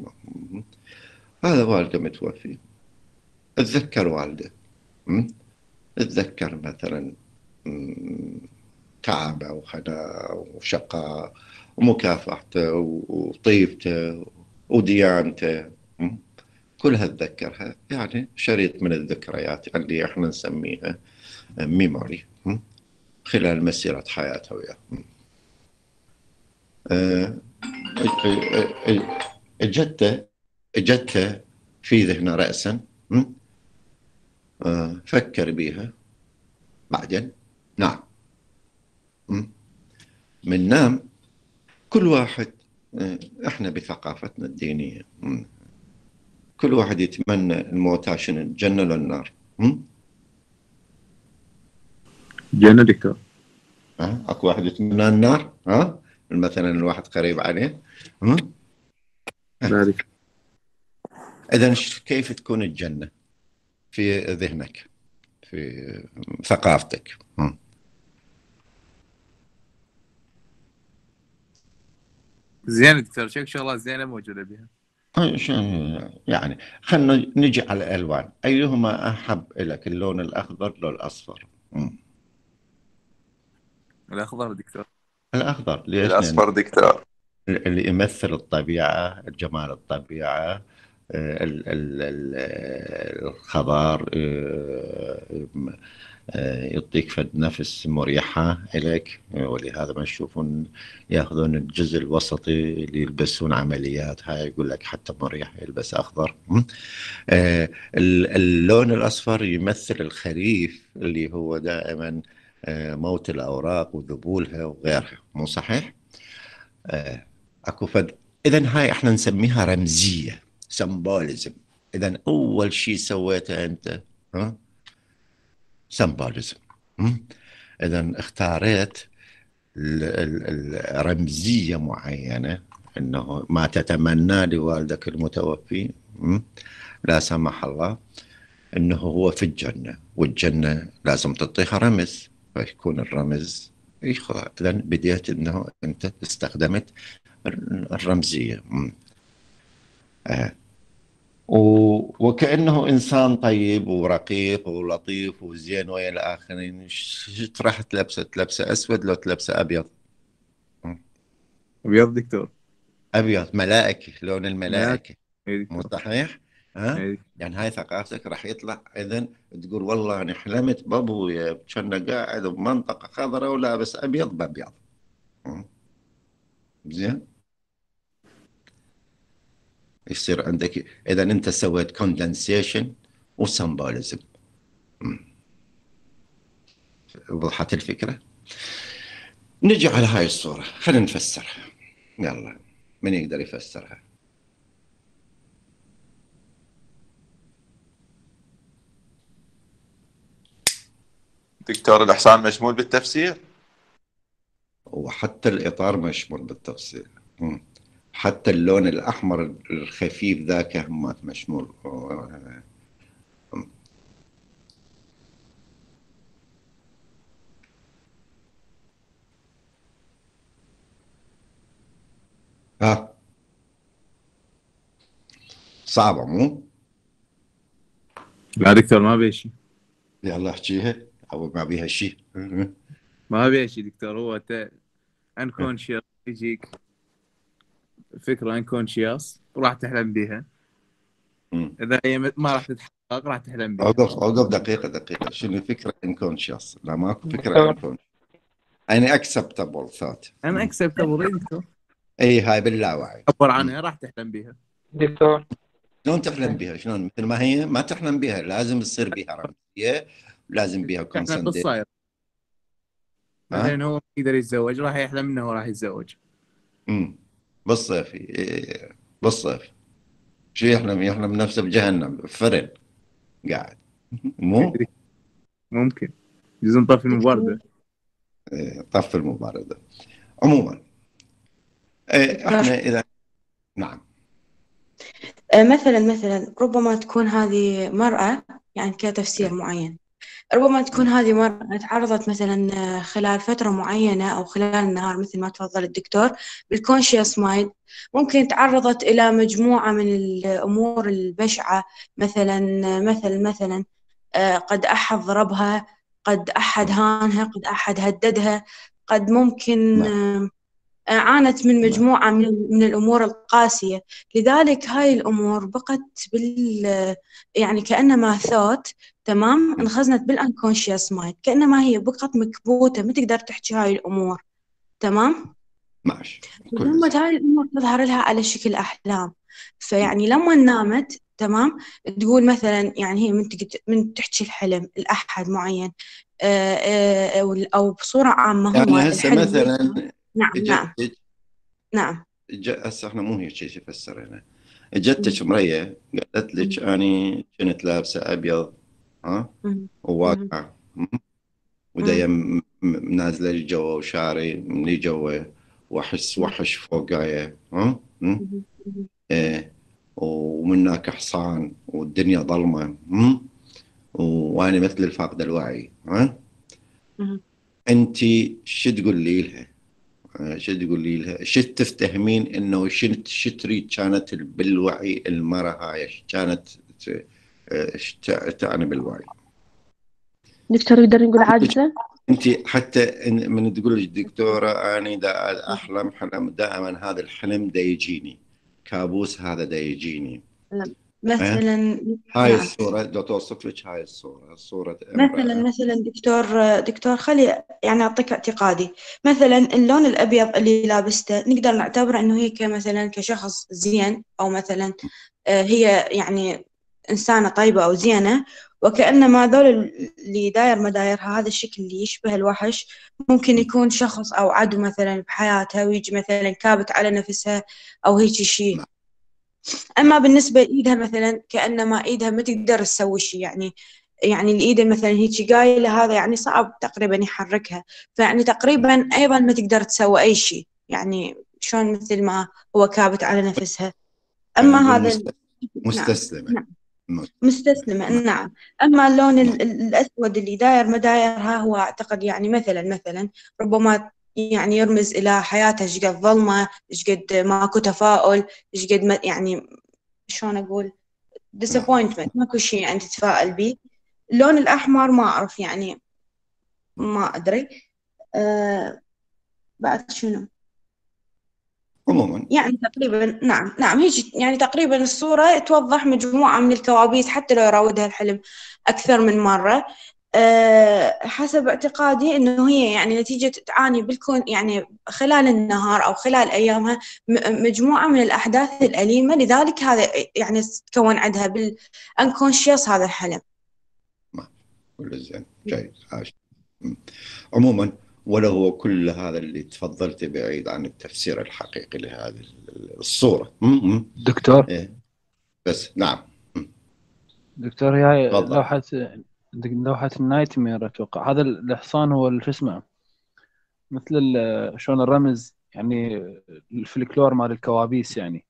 هذا والده متوفي، اتذكر والده. م? اتذكر مثلا م، تعبه وخناء وشقاء ومكافحته وطيبته وديانته. م? كلها اتذكرها، يعني شريط من الذكريات اللي احنا نسميها ميموري خلال مسيرة حياته وياه. آه، اجته اجته في ذهنه رأسا. م? آه، فكر بيها بعدين. نعم. م? من نام كل واحد. آه، احنا بثقافتنا الدينية، م? كل واحد يتمنى الموت عشان الجنة ولا النار. م? جنة دكتور. ها اكو واحد يتمنى النار، ها مثلا الواحد قريب عليه. م? لا دكتور. اذا كيف تكون الجنة في ذهنك، في ثقافتك؟ م? زين دكتور، شو شغلات زينة موجودة بها؟ يعني خلينا نجي على الألوان، أيهما أحب لك، اللون الأخضر لو الأصفر؟ مم. الأخضر دكتور. الأخضر ليش؟ لأن الأصفر دكتور. اللي يمثل الطبيعة، جمال الطبيعة، آه، ال- ال- ال- الخضار، آه، آه، يعطيك فد نفس مريحة إليك. آه، ولهذا ما يشوفون ياخذون الجزء الوسطي اللي يلبسون عمليات، هاي يقول لك حتى مريح يلبس أخضر. م? آه، ال- اللون الأصفر يمثل الخريف، اللي هو دائما آه، موت الأوراق وذبولها وغيرها، مو صحيح؟ آه، اكو فد. اذا هاي احنا نسميها رمزيه، سمبوليزم. اذا اول شيء سويته انت، ها، سمبوليزم. اذا اختاريت ال- ال- الرمزيه معينه، انه ما تتمناه لوالدك المتوفي، م? لا سمح الله، انه هو في الجنه، والجنه لازم تعطيها رمز، فيكون الرمز يخ- اذا بديت انه انت استخدمت الرمزيه. م. آه. و- وكأنه إنسان طيب ورقيق ولطيف وزين ويا الآخرين. ش- ش- راح تلبسه تلبسه أسود لو تلبسه أبيض؟ م. أبيض دكتور. أبيض، ملائكي، لون ملاك. الملائكة، إيه مو دكتور. صحيح؟ ها؟ إيه. يعني هاي ثقافتك راح يطلع إذن تقول والله أنا حلمت بأبويا كان قاعد بمنطقة خضراء ولابس أبيض بأبيض. م. زين، يصير عندك إذا أنت سويت كوندنسيشن وسمبوليزم. وضحت الفكرة؟ نجي على هاي الصورة، خلينا نفسرها. يلا، من يقدر يفسرها؟ دكتور الإحسان مشمول بالتفسير. وحتى الإطار مشمول بالتفصيل. مم. حتى اللون الأحمر الخفيف ذاك هم مشمول. ها، صعبة مو؟ لا دكتور ما بيه شيء. يلا احكيها، أو ما بيها شيء. ما بيه شيء دكتور. هو ت... انكونشيس يجيك فكرة انكونشيس راح تحلم بيها. إذا هي ما راح تتحقق راح تحلم بيها. أوقف أوقف دقيقة دقيقة، شنو الفكرة انكونشيوس؟ لا ماكو فكرة انكونشيوس. أنا اكسبتابل ثوت. أنا أكسبتابل إيه دكتور. أي هاي باللاوعي. عبر عنها راح تحلم بيها. دكتور شلون تحلم بها؟ شلون مثل ما هي ما تحلم بها، لازم تصير بها رمزيه، لازم بها احنا كونسنت. قصة مثلا هو يقدر يتزوج راح يحلم انه هو راح يتزوج. امم بالصيف، إيه، بالصيف شو يحلم؟ يحلم نفسه بجهنم فرن قاعد، مو ممكن جزء نطفي المباردة. إيه، طف المباردة. عموما إيه، احنا اذا نعم آه، مثلا مثلا ربما تكون هذه مرأة يعني كتفسير معين، ربما تكون هذه مرة تعرضت مثلا خلال فترة معينة أو خلال النهار مثل ما تفضل الدكتور بالكونشيوس مايند. ممكن تعرضت إلى مجموعة من الأمور البشعة، مثلا مثل مثلا قد أحد ضربها، قد أحد هانها، قد أحد هددها، قد ممكن عانت من مجموعة من, من الأمور القاسية. لذلك هاي الأمور بقت بال يعني كأنما ثوت، تمام، انخزنت بالانكونشيوس مايند، كأنما هي بقت مكبوتة ما تقدر تحكي هاي الأمور، تمام. ماشي. ثم هاي الأمور تظهر لها على شكل أحلام. فيعني لما نامت، تمام، تقول مثلا يعني هي من من تحكي الحلم الأحد معين أو بصورة عامة هو يعني هسه الحلم. مثلا نعم نعم جتك نعم هسه احنا مو هيك شيء يفسر هنا. جتك مريه قالت لك اني كنت لابسه ابيض، ها، وواقعه ودايا نازله لجوا وشاري من لجوا واحس وحش فوقايا، ها، ايه، ومن هناك حصان والدنيا ظلمه، وانا مثل الفاقد الوعي، ها. انت شو تقولي لها؟ شو تقولي لها؟ شو تفتهمين انه شنت شو تريد كانت بالوعي المرة هاي كانت تعني بالوعي؟ دكتور يقدر نقول عاجزة؟ انت حتى من تقول لك دكتورة انا دا احلم حلم دائما هذا الحلم دا يجيني كابوس، هذا دا يجيني مثلا. هاي نعم. الصورة لو توصف لك هاي الصورة، صورة مثلا مثلا دكتور دكتور خلي يعني أعطيك اعتقادي. مثلا اللون الأبيض اللي لابسته نقدر نعتبره إنه هي كمثلا كشخص زين، أو مثلا هي يعني إنسانة طيبة أو زينة، وكأنما ذول اللي داير ما دايرها هذا الشكل اللي يشبه الوحش ممكن يكون شخص أو عدو مثلا بحياتها، ويجي مثلا كابت على نفسها أو هيك شيء. أما بالنسبة لإيدها مثلا كأنما إيدها ما تقدر تسوي شيء، يعني يعني الإيد مثلا هيك قايلة هذا يعني صعب تقريبا يحركها، فيعني تقريبا أيضا ما تقدر تسوي أي شيء، يعني شلون مثل ما هو كابت على نفسها. أما هذا مستسلمة. نعم. مستسلمة. نعم. أما اللون الأسود اللي داير ما دايرها هو أعتقد يعني مثلا مثلا ربما يعني يرمز إلى حياته ايش قد ظلمة، ايش قد ماكو تفاؤل، ايش قد يعني شلون أقول disappointment، ماكو شيء يعني تتفائل به. اللون الأحمر ما أعرف يعني ما أدري. أه بعد شنو عموما يعني تقريبا نعم نعم هيك يعني تقريبا الصورة توضح مجموعة من الكوابيس حتى لو يراودها الحلم أكثر من مرة. أه حسب اعتقادي إنه هي يعني نتيجة تعاني بالكون يعني خلال النهار أو خلال أيامها مجموعة من الأحداث الأليمة، لذلك هذا يعني تكون عندها بالانكونشيوس هذا الحلم. كل زين جيد عاش. عموما ولا هو كل هذا اللي تفضلت بعيد عن التفسير الحقيقي لهذه الصورة. دكتور إيه. بس نعم دكتور هي لوحة لوحة النايت مير اتوقع هذا الحصان هو شو اسمه مثل شلون الرمز يعني الفلكلور مال الكوابيس يعني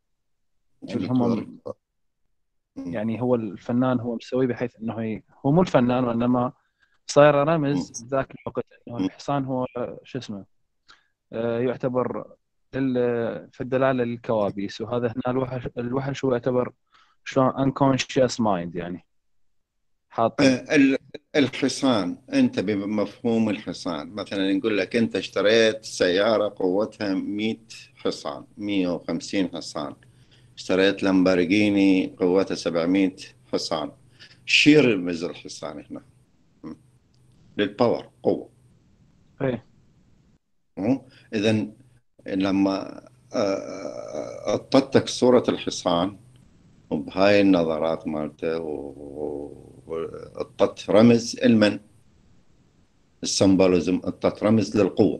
هم يعني هو الفنان هو مسوي بحيث انه هي هو مو الفنان وانما صاير رمز ذاك الوقت انه الحصان هو شو اسمه آه يعتبر في الدلاله للكوابيس، وهذا هنا الوحش الوحش هو يعتبر شلون unconscious mind يعني حاط الحصان. انت بمفهوم الحصان مثلا نقول لك انت اشتريت سياره قوتها مئة حصان مئة وخمسين حصان، اشتريت لامبورجيني قوتها سبعمئة حصان، شو يرمز الحصان هنا؟ للباور، قوه. ايه اذا لما اعطتك صوره الحصان وبهاي النظرات مالته وأعطت رمز المن السمبوليزم، أعطت رمز للقوة،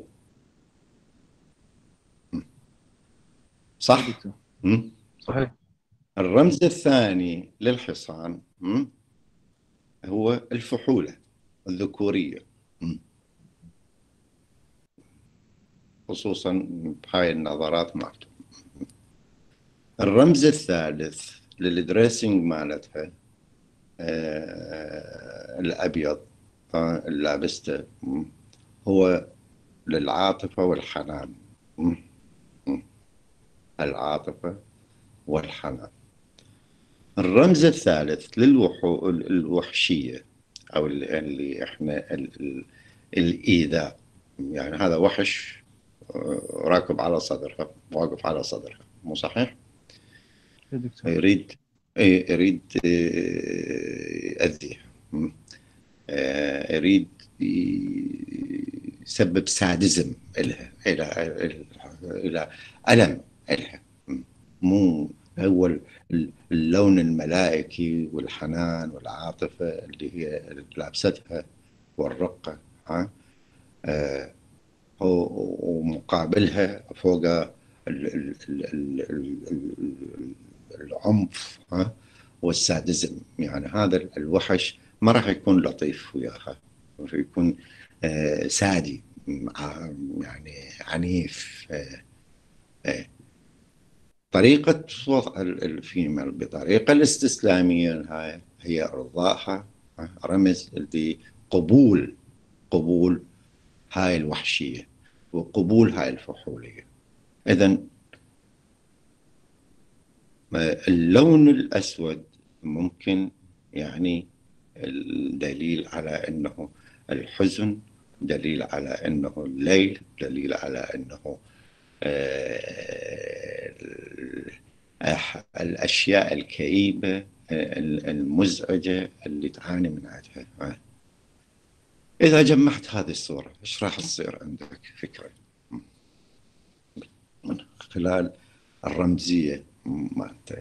صح؟ صحيح. الرمز الثاني للحصان هو الفحولة الذكورية، خصوصا بهاي النظرات مالته. الرمز الثالث للدريسنج مالتها الأبيض اللي لابسته هو للعاطفة والحنان. العاطفة والحنان. الرمز الثالث للوحشية أو اللي إحنا الإيذاء، يعني هذا وحش راكب على صدرها، واقف على صدرها، مو صحيح؟ يريد يريد يأذيها، يريد يسبب سادزم إلها، إلى إلى ألم إلها. مو هو اللون الملائكي والحنان والعاطفة اللي هي لابستها والرقة، ها آه ومقابلها فوق العنف ها والسادزم. يعني هذا الوحش ما راح يكون لطيف وياها، راح يكون آه سادي، يعني عنيف. آه آه طريقة وضع الفيميل بطريقة الاستسلامية هاي هي إرضائها، رمز لقبول قبول هاي الوحشية وقبول هاي الفحولية. إذن اللون الأسود ممكن يعني الدليل على أنه الحزن، دليل على أنه الليل، دليل على أنه الأشياء الكئيبة المزعجة اللي تعاني من عندها. إذا جمعت هذه الصورة إيش راح تصير عندك فكرة من خلال الرمزية مالته؟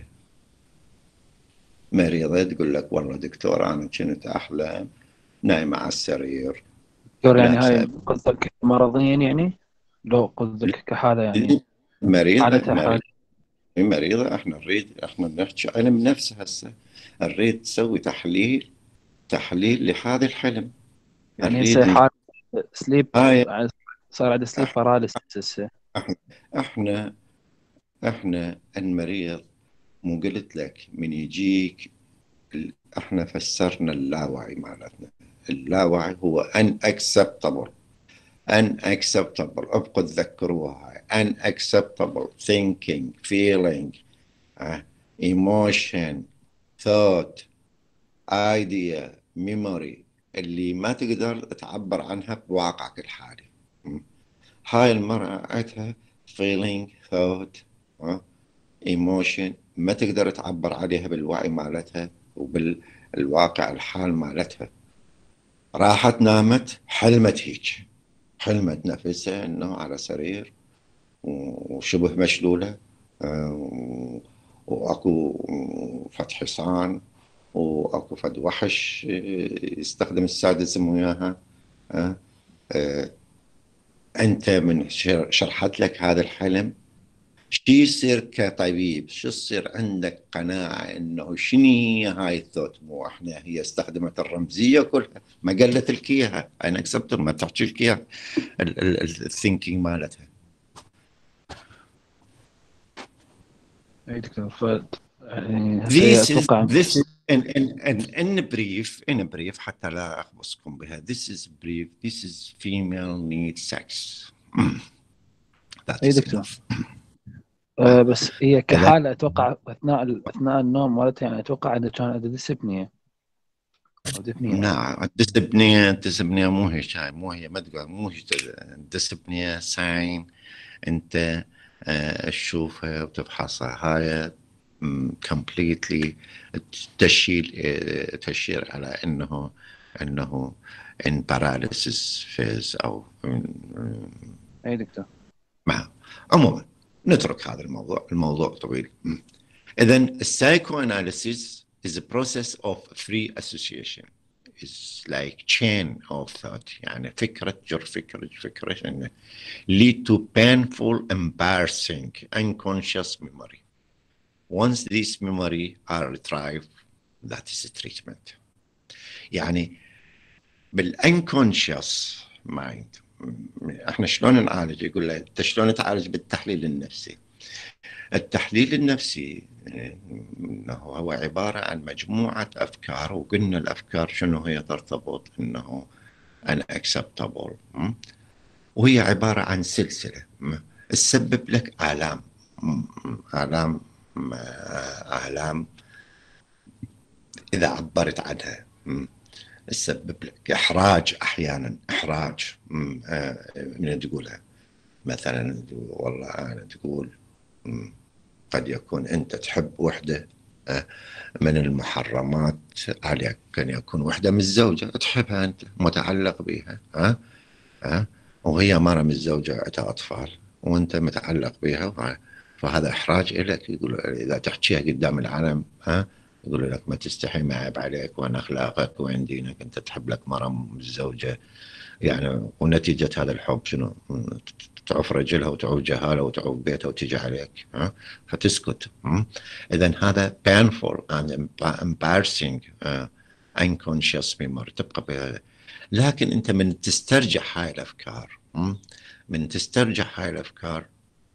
مريضة تقول لك والله دكتور أنا كنت أحلم نايمة على السرير. دكتور يعني هاي قصدك مرضين، يعني لو قصدك كحالة يعني مريضة مريضة, مريضة. احنا نريد احنا نحكي علم نفس هسه، نريد تسوي تحليل تحليل لهذا الحلم. يعني هسه حالة سليب، صار عند سليب باراليسيس. احنا احنا احنا المريض، مو قلت لك من يجيك احنا فسرنا اللاوعي مالتنا. اللاوعي هو unacceptable unacceptable ابقوا تذكروها هاي unacceptable thinking feeling uh, emotion thought idea memory اللي ما تقدر تعبر عنها بواقعك الحالي. هاي المرأة عندها feeling thought uh, emotion ما تقدر تعبر عليها بالوعي مالتها وبالواقع الحال مالتها. راحت نامت، حلمت هيك، حلمت نفسها انه على سرير وشبه مشلولة واكو فد حصان واكو فد وحش يستخدم السادسم وياها. انت من شرحت لك هذا الحلم شو يصير كطبيب؟ شو يصير عندك قناعة انه شنو هي هاي الثوت؟ مو احنا هي استخدمت الرمزية كلها، ما قالت لك اياها، انا اكسبت ما تحكي لك اياها الثينكينج مالتها. اي دكتور ف يعني this is this is in in in in brief in brief حتى لا اخبصكم بها. this is brief this is female need sex. اي دكتور. آه بس هي كحالة اتوقع اثناء اثناء النوم مالتها، يعني اتوقع انه كان عنده ديسبنيا او ديبنيا. نعم ديسبنيا ديسبنيا مو هيك، هاي مو هي ما تقول مو هيك ديسبنيا ساين انت آه تشوفها وتفحصها. هاي كومبليتلي تشير تشير على انه انه ان باراليسيس فيز او اي دكتور. ما عموما نترك هذا الموضوع، الموضوع طويل. إذن السايكو أناليسيس is a process of free association. It's like chain of thought. يعني فكرة جر فكرة فكرة إنه lead to painful, embarrassing, unconscious memory. Once these memory are retrieved, that is a treatment. يعني بالunconscious mind احنا شلون نعالج؟ يقول له انت شلون تعالج؟ بالتحليل النفسي. التحليل النفسي انه هو عباره عن مجموعه افكار، وقلنا الافكار شنو هي ترتبط انه unacceptable، وهي عباره عن سلسله تسبب لك الام الام الام اذا عبرت عنها، تسبب لك احراج، احيانا احراج من تقولها. مثلا والله انا تقول قد يكون أنت تحب وحدة من المحرمات عليك، كان يكون وحدة من الزوجة تحبها أنت متعلق بها، ها ها وهي مرة من الزوجة عندها أطفال وأنت متعلق بها، فهذا إحراج إليك. يقول إذا تحكيها قدام العالم، ها يقول لك ما تستحي، ما عيب عليك، وين أخلاقك وين دينك، أنت تحب لك مرة من الزوجة يعني. ونتيجة هذا الحب شنو؟ تعوف رجلها وتعوف جهالها وتعوف بيتها وتيجي عليك، ها فتسكت. إذن هذا painful and embarrassing uh, unconscious memory تبقى بهذا. لكن أنت من تسترجع هاي الأفكار، من تسترجع هاي الأفكار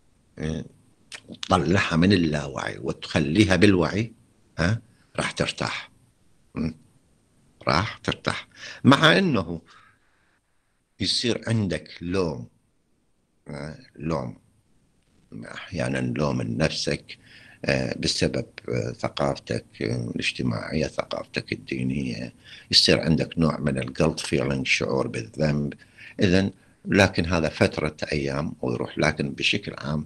تطلعها من اللاوعي وتخليها بالوعي، ها راح ترتاح، راح ترتاح. مع أنه يصير عندك لوم، لوم أحيانا لوم من نفسك بسبب ثقافتك الاجتماعية، ثقافتك الدينية، يصير عندك نوع من الجلد فيلينج، شعور بالذنب. إذن لكن هذا فترة أيام ويروح. لكن بشكل عام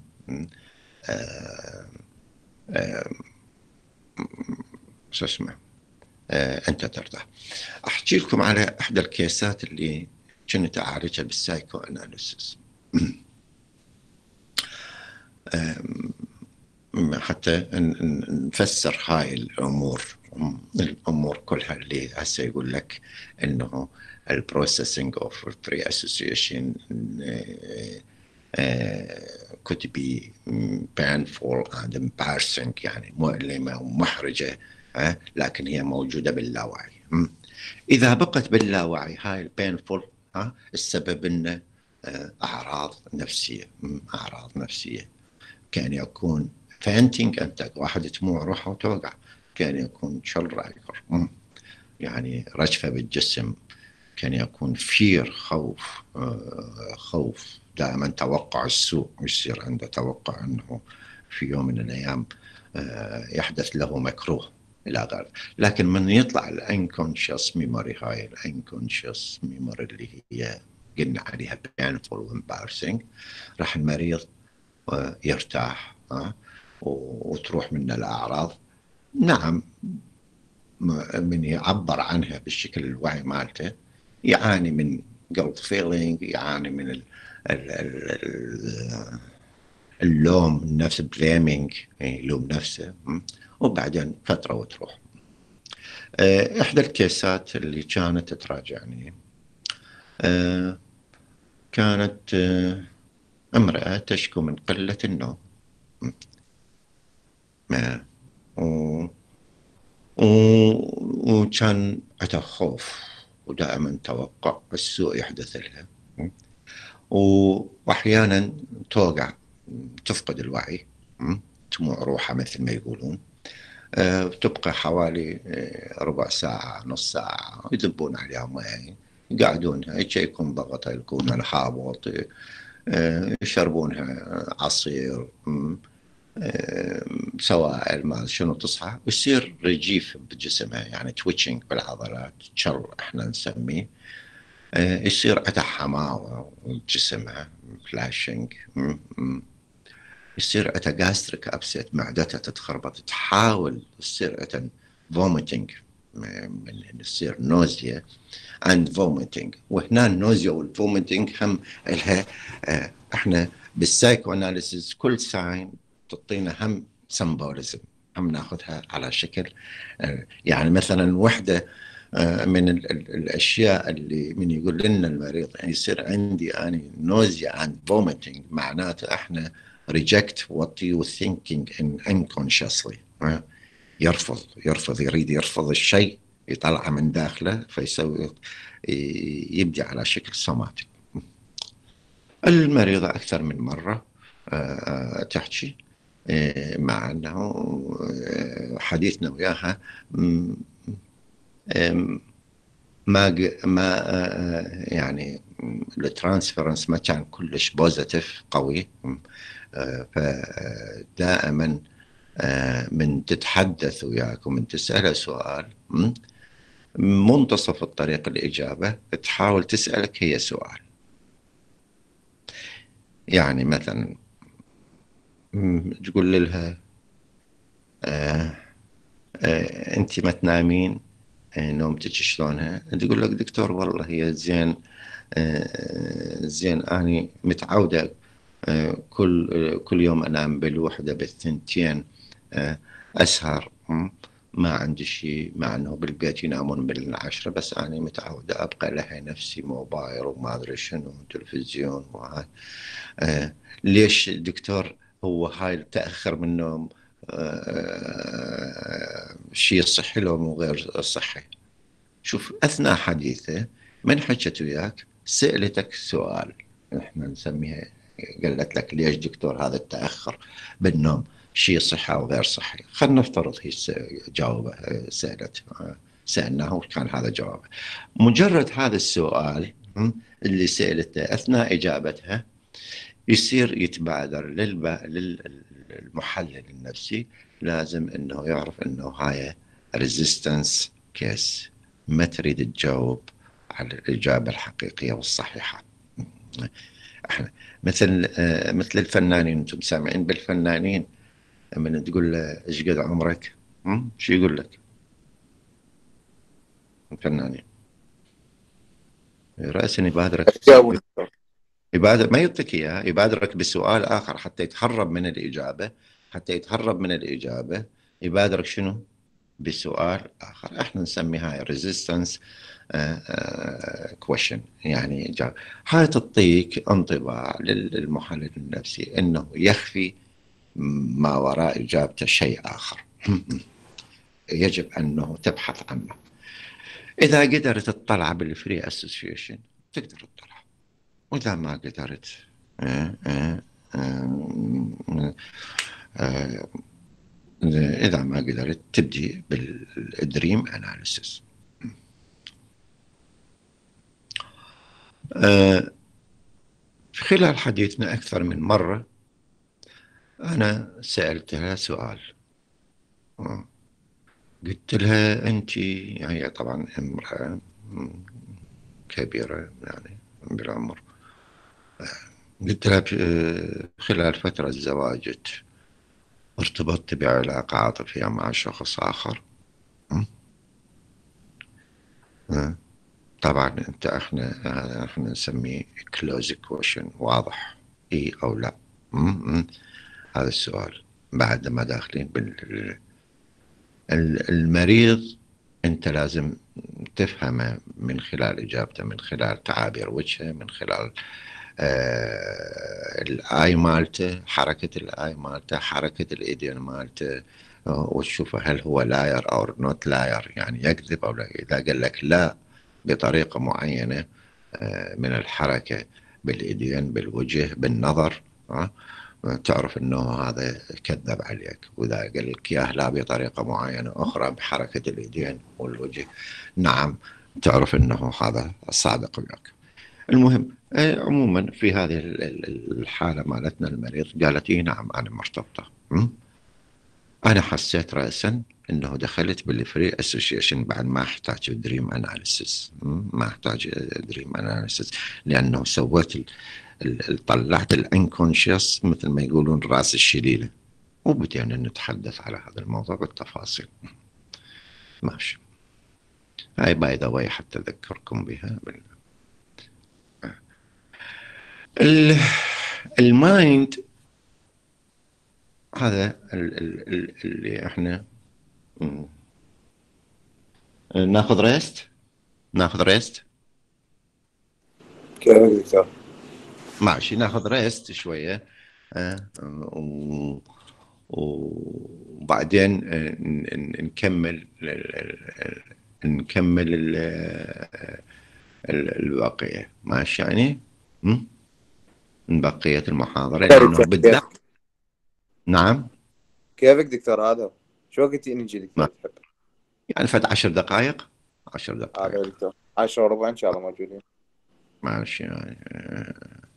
شو اسمه أنت ترتاح. أحكي لكم على إحدى الكيسات اللي كنت أعالجها بالسايكو أناليسيس حتى نفسر هاي الأمور الأمور كلها اللي هسه يقول لك إنه البروسيسنج أوف بري أسوسيشن could be painful and embarrassing، يعني مؤلمة ومحرجة، لكن هي موجودة باللاوعي. إذا بقت باللاوعي هاي البينفول، ها السبب إنه أعراض نفسية، أعراض نفسية. كان يكون فانتينج، أنت واحد تموع روحه وتوقع، كان يكون شل رايكر، يعني رجفة بالجسم، كان يكون فير، خوف، خوف دائما، توقع السوء، يصير عنده توقع أنه في يوم من الأيام يحدث له مكروه إلى غيره. لكن من يطلع الانكونشس ميموري، هاي الانكونشس ميموري اللي هي قلنا عليها painful وembarrassing، راح المريض يرتاح وتروح منه الأعراض. نعم، من يعبر عنها بالشكل الوعي مالته، يعاني من guilt feeling، يعاني من ال ال ال اللوم النفس، blaming، يلوم نفسه، وبعدين فترة وتروح. إحدى الكيسات اللي كانت تراجعني كانت امرأة تشكو من قلة النوم، وكان عندها خوف ودائما توقع السوء يحدث لها، وأحيانا توقع، تفقد الوعي، تموع روحها مثل ما يقولون. أه تبقى حوالي ربع ساعة نص ساعة يذبون عليها ماء، يقعدونها يشيكون ضغطها، يلقون الحابط، أه يشربونها عصير، أه سوائل، ما شنو، تصحى ويصير رجيف بجسمها، يعني تويتشنج بالعضلات، تشر احنا نسميه. أه يصير عندها حماوة بجسمها، فلاشنج، يصير عندها جاستريك أبسيت، معدتها تتخربط، تحاول يصير عندها فوميتنج، من يصير نوزيا and vomiting. وهنا النوزيا والفوميتنج هم لها اه احنا بالسايكو اناليسيس كل ساين تعطينا هم سمبوليزم، هم ناخذها على شكل اه يعني مثلا وحده اه من ال ال الاشياء اللي من يقول لنا المريض يعني يصير عندي اني نوزيا and vomiting، معناته احنا reject what you thinking in unconsciously، يرفض يرفض يريد يرفض الشيء، يطلعه من داخله، فيسوي يبدي على شكل سوماتيك. المريضة أكثر من مرة تحكي مع أنه حديثنا وياها ما ما يعني الترانسفيرنس ما كان كلش بوزيتيف قوي. فدائما من تتحدث وياك ومن تسأله سؤال منتصف الطريق الإجابة تحاول تسألك هي سؤال. يعني مثلا تقول لها آه آه أنت ما تنامين، آه نومتك شلونها؟ تقول لك دكتور والله هي زين، آه زين أنا متعودة آه كل آه كل يوم أنام بالوحدة بالثنتين، آه أسهر، ما عندي شيء، مع أنه بالبيت ينامون بالعشرة، بس أنا متعودة أبقى لها نفسي موبايل وما أدري شنو تلفزيون وهاي. آه ليش دكتور هو هاي التأخر من النوم آه شيء صحي لو مو غير صحي؟ شوف أثناء حديثه من حكت وياك سألتك سؤال احنا نسميها، قالت لك ليش دكتور هذا التأخر بالنوم شيء صحي أو غير صحي؟ خلنا نفترض هي جاوبه سألت سألناه وكان هذا جوابه. مجرد هذا السؤال اللي سألته أثناء إجابتها يصير يتبادر للمحلل النفسي لازم انه يعرف انه هاي ريزيستنس كيس، ما تريد تجاوب على الاجابه الحقيقيه والصحيحه. احنا مثل آه مثل الفنانين، انتم سامعين بالفنانين من تقول له ايش قد عمرك شو يقول لك الفنانين؟ راسا يبادرك يبادر ما يعطيك اياها، يبادرك بسؤال اخر حتى يتهرب من الاجابه، حتى يتهرب من الاجابه يبادرك شنو؟ بسؤال اخر. احنا نسمي هاي ريزيستنس كويشن، يعني جا. هاي تعطيك انطباع للمحلل النفسي انه يخفي ما وراء اجابته شيء اخر يجب انه تبحث عنه. اذا قدرت تطلع بالفري اسوسيشن تقدر تطلع، وإذا ما قدرت آه آه آه آه إذا ما قدرت تبدي بالدريم أناليسيس. آه في خلال حديثنا أكثر من مرة أنا سألتها سؤال، آه قلت لها أنت، يعني طبعا امرأة كبيرة يعني بالعمر، قلت لها خلال فترة زواجك ارتبطت بعلاقة عاطفية مع شخص آخر؟ طبعا انت احنا احنا نسميه close question، واضح اي او لا. م- هذا السؤال بعد ما داخلين بال المريض انت لازم تفهمه من خلال اجابته، من خلال تعابير وجهه، من خلال آه الاي مالته، حركه الاي مالته، حركه الايدين مالته، وتشوفه هل هو لاير او نوت لاير، يعني يكذب او لا. اذا قال لك لا بطريقه معينه آه من الحركه بالايدين بالوجه بالنظر، آه تعرف انه هذا كذب عليك. واذا قال لك ياه لا بطريقه معينه اخرى بحركه اليدين والوجه، نعم تعرف انه هذا صادق وياك. المهم عموما في هذه الحاله مالتنا المريض قالت اي نعم انا مرتبطه. انا حسيت راسا انه دخلت بالفري اسوشيشن بعد ما احتاج دريم اناليسيس، ما احتاج دريم اناليسيس لانه سويت طلعت الانكونشيس مثل ما يقولون راس الشليله، وبدينا نتحدث على هذا الموضوع بالتفاصيل. ماشي. هاي باي ذا واي حتى اذكركم بها. المايند هذا اللي احنا ناخذ ريست ناخذ ريست كيف ماشي ناخذ ريست شويه أه وبعدين نكمل نكمل البقيه. ماشي يعني من بقيه المحاضره لانه بالذات. نعم كيفك دكتور هذا؟ شو وقت نجي دكتور تحب؟ يعني فد عشر دقائق عشر دقائق هذا دكتور عشرة وربع ان شاء الله موجودين. ماشي يعني